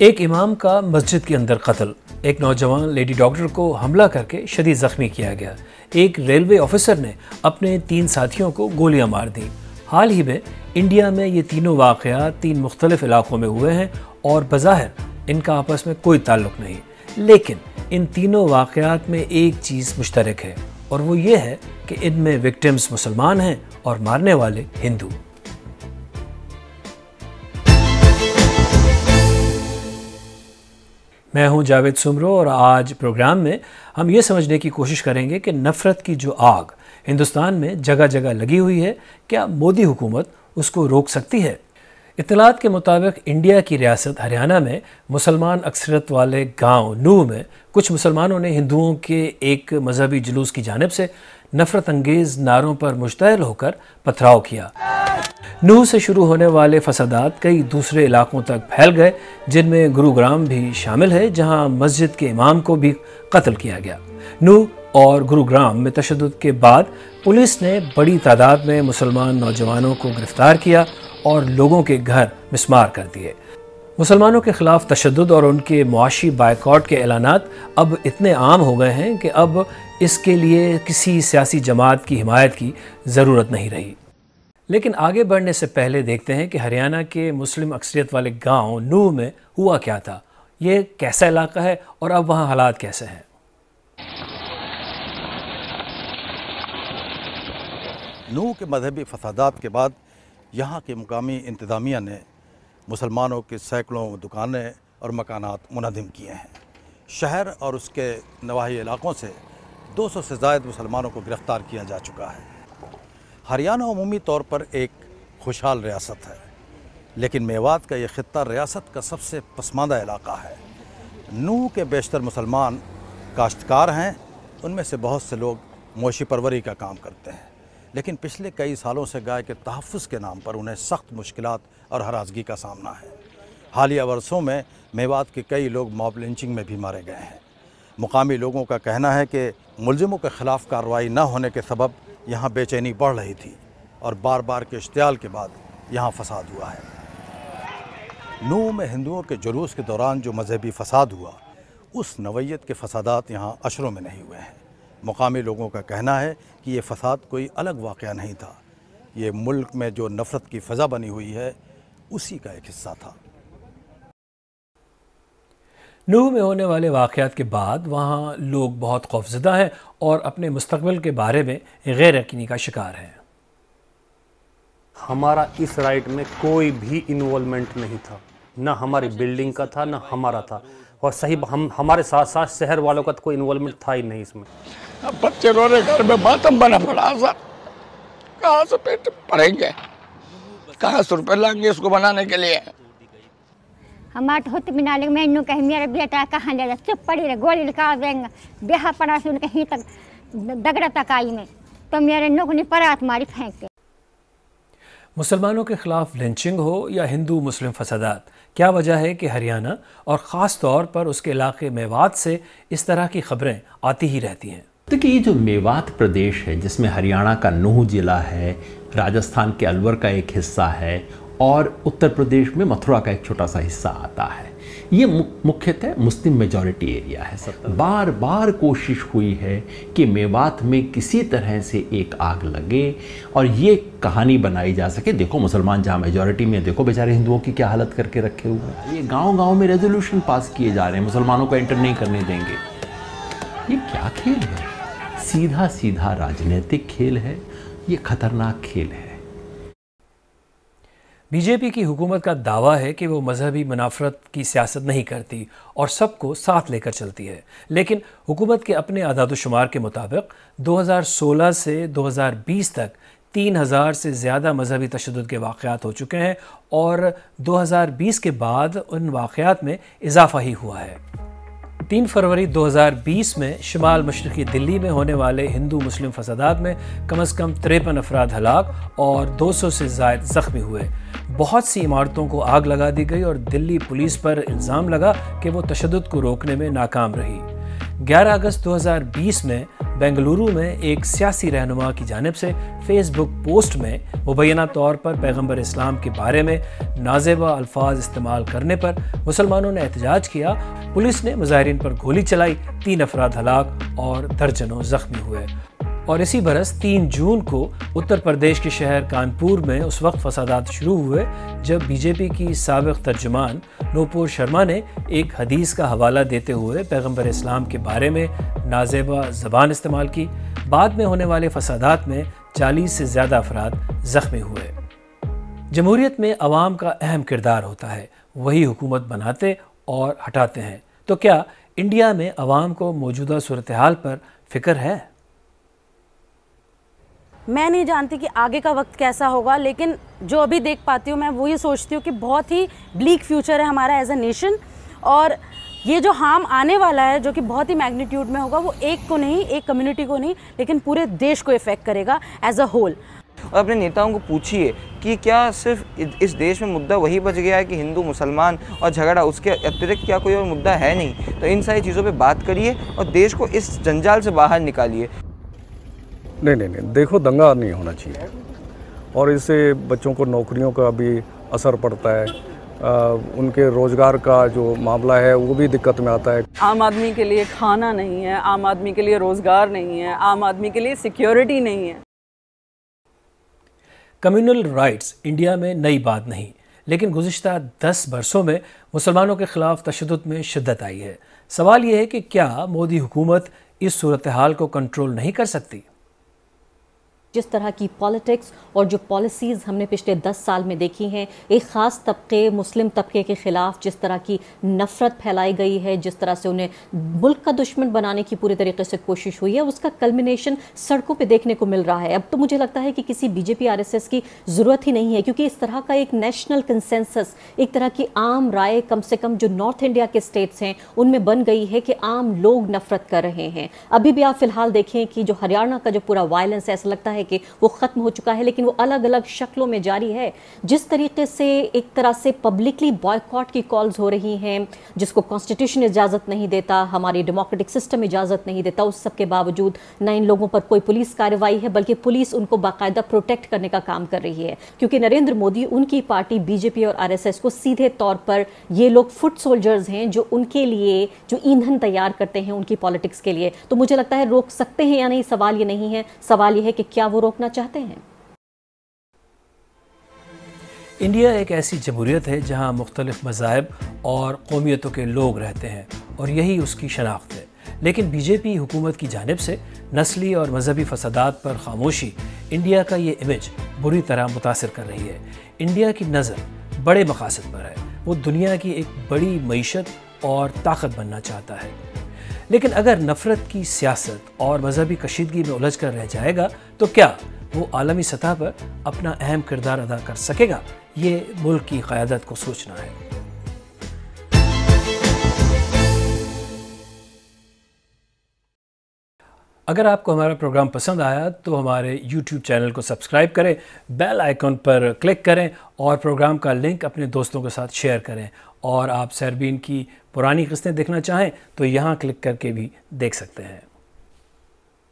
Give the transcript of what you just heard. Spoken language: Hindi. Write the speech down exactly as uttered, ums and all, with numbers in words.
ایک امام کا مسجد کے اندر قتل، ایک نوجوان لیڈی ڈاکٹر کو حملہ کر کے شدید زخمی کیا گیا، ایک ریلوے آفیسر نے اپنے تین ساتھیوں کو گولیاں مار دیں۔ حال ہی میں انڈیا میں یہ تینوں واقعات تین مختلف علاقوں میں ہوئے ہیں اور بظاہر ان کا آپس میں کوئی تعلق نہیں، لیکن ان تینوں واقعات میں ایک چیز مشترک ہے اور وہ یہ ہے کہ ان میں وکٹمز مسلمان ہیں اور مارنے والے ہندو۔ میں ہوں جاوید سمرو اور آج پروگرام میں ہم یہ سمجھنے کی کوشش کریں گے کہ نفرت کی جو آگ ہندوستان میں جگہ جگہ لگی ہوئی ہے، کیا مودی حکومت اس کو روک سکتی ہے؟ اطلاعات کے مطابق انڈیا کی ریاست ہریانہ میں مسلمان اکثریت والے گاؤں نوح میں کچھ مسلمانوں نے ہندوؤں کے ایک مذہبی جلوس کی جانب سے نفرت انگیز نعروں پر مشتعل ہو کر پتھراؤ کیا۔ نوح سے شروع ہونے والے فسادات کئی دوسرے علاقوں تک پھیل گئے، جن میں گروگرام بھی شامل ہے، جہاں مسجد کے امام کو بھی قتل کیا گیا۔ نوح اور گروگرام میں تشدد کے بعد پولیس نے بڑی تعداد میں مسلمان نوجوانوں کو گرفتار کیا اور لوگوں کے گھر مسمار کر دیے۔ مسلمانوں کے خلاف تشدد اور ان کے معاشی بائیکاٹ کے اعلانات اب اتنے عام ہو گئے ہیں کہ اب اس کے لیے کسی سیاسی جماعت کی حمایت کی ضرورت نہیں رہی۔ لیکن آگے بڑھنے سے پہلے دیکھتے ہیں کہ ہریانہ کے مسلم اکثریت والے گاؤں نوح میں ہوا کیا تھا، یہ کیسا علاقہ ہے اور اب وہاں حالات کیسے ہیں۔ نوح کے مذہبی فسادات کے بعد یہاں کی مقامی انتظامیہ نے مسلمانوں کے سینکڑوں دکانیں اور مکانات منہدم کیے ہیں۔ شہر اور اس کے نواحی علاقوں سے دو سو سے زائد مسلمانوں کو گرفتار کیا جا چکا ہے۔ ہریانہ عمومی طور پر ایک خوشحال ریاست ہے، لیکن میوات کا یہ خطہ ریاست کا سب سے پسماندہ علاقہ ہے۔ نوح کے بیشتر مسلمان کاشتکار ہیں، ان میں سے بہت سے لوگ مویشی پروری کا کام کرتے ہیں، لیکن پچھلے کئی سالوں سے گائے کے تحفظ کے نام پر انہیں سخت مشکلات اور ہراسگی کا سامنا ہے۔ حالیہ برسوں میں میوات کے کئی لوگ موب لنچنگ میں بھی مارے گئے ہیں۔ مقامی لوگوں کا کہنا ہے کہ ملزموں کے خلاف کارروائی نہ ہونے کے سبب یہاں بے چینی بڑھ رہی تھی اور بار بار کے اشتعال کے بعد یہاں فساد ہوا ہے۔ نوح میں ہندوؤں کے جلوس کے دوران جو مذہبی فساد ہوا، اس نوعیت کے فسادات یہاں عشروں میں نہیں ہوئے ہیں۔ مقامی لوگوں کا کہنا ہے کہ یہ فساد کوئی الگ واقعہ نہیں تھا، یہ ملک میں جو نفرت کی فضا بنی ہوئی ہے اسی کا ایک حصہ تھا۔ نوح میں ہونے والے واقعات کے بعد وہاں لوگ بہت خوفزدہ ہیں اور اپنے مستقبل کے بارے میں غیر یقینی کا شکار ہیں۔ ہمارا اس رائٹ میں کوئی بھی انوالومنٹ نہیں تھا، نہ ہماری بلڈنگ کا تھا نہ ہمارا تھا، اور صحیح ہم ہمارے ساتھ ساتھ شہر والوں کا کوئی انوالومنٹ تھا ہی نہیں اس میں۔ اب بچے رو رہے، گھر میں ماتم بنا پڑا سر، کہاں سے پیٹ پڑیں گے، کہاں سے روپے لائیں گے اس کو بنانے کے لیے۔ ہمارا ہوتے بنا لے میں انہوں کہیں میرا بیٹا کہاں لے گا، چپ پڑی رہے، گولی نکال دیں گا، بیہا پڑا سے ان کے ہی تک دگڑا تک آئی میں تو میرے نوک نے پرات ماری پھینک کے۔ مسلمانوں کے خلاف لنچنگ ہو یا ہندو مسلم فسادات، کیا وجہ ہے کہ ہریانہ اور خاص طور پر اس کے علاقے میوات سے اس طرح کی خبریں آتی ہی رہتی ہیں؟ دیکھیں، یہ جو میوات پردیش ہے جس میں ہریانہ کا نوح ضلع ہے، راجستھان کے الور کا ایک حصہ ہے اور اتر پردیش میں متھرا کا ایک چھوٹا سا حصہ آتا ہے، یہ مکھیتہ مسلم میجورٹی ایریا ہے۔ بار بار کوشش ہوئی ہے کہ میوات میں کسی طرح سے ایک آگ لگے اور یہ کہانی بنائی جا سکے، دیکھو مسلمان جہاں میجورٹی میں، دیکھو بیچارے ہندوؤں کی کیا حالت کر کے رکھے ہوئے ہیں۔ یہ گاؤں گاؤں میں ریزولوشن پاس کیے جا رہے ہیں، مسلمانوں کو انٹر نہیں کرنے دیں گے۔ یہ کیا کھیل ہے؟ سیدھا سیدھا راجنیتک کھیل ہے، یہ خطرناک کھیل ہے۔ بی جے پی کی حکومت کا دعویٰ ہے کہ وہ مذہبی منافرت کی سیاست نہیں کرتی اور سب کو ساتھ لے کر چلتی ہے، لیکن حکومت کے اپنے اعداد و شمار کے مطابق دو ہزار سولہ سے دو ہزار بیس تک تین ہزار سے زیادہ مذہبی تشدد کے واقعات ہو چکے ہیں اور دو ہزار بیس کے بعد ان واقعات میں اضافہ ہی ہوا ہے۔ تین فروری دو ہزار بیس میں شمال مشرقی دلی میں ہونے والے ہندو مسلم فسادات میں کم از کم تریپن افراد ہلاک اور دو سو سے زائد زخمی ہوئے۔ بہت سی عمارتوں کو آگ لگا دی گئی اور دلی پولیس پر الزام لگا کہ وہ تشدد کو روکنے میں ناکام رہی۔ گیارہ اگست دو ہزار بیس میں बेंगलुरु में एक सियासी रहनुमा की जानिब से फेस बुक पोस्ट में मुबैना तौर पर पैगम्बर इस्लाम के बारे में नाजेबा अल्फाज इस्तेमाल करने पर मुसलमानों ने एहतजाज किया। पुलिस ने मुजाहिरीन पर गोली चलाई, तीन अफराद हलाक और दर्जनों जख्मी हुए। और इसी बरस तीन जून को उत्तर प्रदेश के शहर कानपुर में उस वक्त फसादात शुरू हुए जब बीजेपी की साबिक तर्जुमान नूपुर शर्मा ने एक हदीस का हवाला देते हुए पैगम्बर इस्लाम के बारे में नाजेबा ज़बान इस्तेमाल की। बाद में होने वाले फसादात में चालीस से ज़्यादा अफराद ज़ख्मी हुए। जमहूरियत में अवाम का अहम किरदार होता है, वही हुकूमत बनाते और हटाते हैं। तो क्या इंडिया में अवाम को मौजूदा सूरत हाल पर फ़िक्र है? मैं नहीं जानती कि आगे का वक्त कैसा होगा, लेकिन जो अभी देख पाती हूँ मैं वो ये सोचती हूँ कि बहुत ही ब्लीक फ्यूचर है हमारा एज अ नेशन। और ये जो हार्म आने वाला है जो कि बहुत ही मैग्नीट्यूड में होगा, वो एक को नहीं, एक कम्युनिटी को नहीं, लेकिन पूरे देश को इफ़ेक्ट करेगा एज अ होल। और अपने नेताओं को पूछिए कि क्या सिर्फ इस देश में मुद्दा वही बच गया है कि हिंदू मुसलमान और झगड़ा, उसके अतिरिक्त क्या कोई और मुद्दा है नहीं? तो इन सारी चीज़ों पे बात करिए और देश को इस जंजाल से बाहर निकालिए। नहीं नहीं नहीं देखो, दंगा नहीं होना चाहिए और इससे बच्चों को नौकरियों का भी असर पड़ता है, आ, उनके रोज़गार का जो मामला है वो भी दिक्कत में आता है। आम आदमी के लिए खाना नहीं है, आम आदमी के लिए रोज़गार नहीं है, आम आदमी के लिए सिक्योरिटी नहीं है। कम्युनल राइट्स इंडिया में नई बात नहीं, लेकिन गुज़िश्ता दस बरसों में मुसलमानों के ख़िलाफ़ तशद्दुद में शिद्दत आई है। सवाल यह है कि क्या मोदी हुकूमत इस सूरत हाल को कंट्रोल नहीं कर सकती? जिस तरह की पॉलिटिक्स और जो पॉलिसीज़ हमने पिछले दस साल में देखी हैं, एक ख़ास तबके मुस्लिम तबके के ख़िलाफ़ जिस तरह की नफ़रत फैलाई गई है, जिस तरह से उन्हें मुल्क का दुश्मन बनाने की पूरी तरीके से कोशिश हुई है, उसका कल्मिनेशन सड़कों पे देखने को मिल रहा है। अब तो मुझे लगता है कि किसी बीजेपी आरएसएस की ज़रूरत ही नहीं है, क्योंकि इस तरह का एक नेशनल कंसेंसस, एक तरह की आम राय कम से कम जो नॉर्थ इंडिया के स्टेट्स हैं उनमें बन गई है कि आम लोग नफ़रत कर रहे हैं। अभी भी आप फ़िलहाल देखें कि जो हरियाणा का जो पूरा वायलेंस है, ऐसा लगता है कि वो ख़त्म हो चुका है, लेकिन वो अलग अलग शक्लों में जारी है। जिस तरीके से एक तरह से पब्लिकली बॉयकॉट की कॉल्स हो रही हैं, जिसको कॉन्स्टिट्यूशन इजाज़त नहीं देता, हमारी डेमोक्रेटिक सिस्टम इजाज़त नहीं देता, उस सब के बावजूद न इन लोगों पर कोई पुलिस कार्रवाई है, बल्कि पुलिस उनको बाकायदा प्रोटेक्ट करने का काम कर रही है। क्योंकि नरेंद्र मोदी, उनकी पार्टी बीजेपी और आरएसएस को सीधे तौर पर ये लोग फुट सोल्जर्स हैं जो उनके लिए जो ईंधन तैयार करते हैं उनकी पॉलिटिक्स के लिए। तो मुझे लगता है रोक सकते हैं या नहीं, सवाल ये नहीं है, सवाल ये है कि क्या वो रोकना चाहते हैं। इंडिया एक ऐसी जमहूरियत है जहां मुख्तलिफ मज़ाहब और कौमियतों के लोग रहते हैं और यही उसकी शनाख्त है। लेकिन बीजेपी हुकूमत की जानिब से नस्ली और मजहबी फसादात पर खामोशी इंडिया का ये इमेज बुरी तरह मुतासिर कर रही है। इंडिया की नज़र बड़े मकासद पर है, वो दुनिया की एक बड़ी मईशत और ताकत बनना चाहता है। लेकिन अगर नफ़रत की सियासत और मजहबी कशीदगी में उलझ कर रह जाएगा तो क्या वो आलमी सतह पर अपना अहम किरदार अदा कर सकेगा? ये मुल्क की क़यादत को सोचना है। अगर आपको हमारा प्रोग्राम पसंद आया तो हमारे यूट्यूब चैनल को सब्सक्राइब करें, बेल आइकन पर क्लिक करें और प्रोग्राम का लिंक अपने दोस्तों के साथ शेयर करें। और आप सरबीन की पुरानी किस्तें देखना चाहें तो यहाँ क्लिक करके भी देख सकते हैं।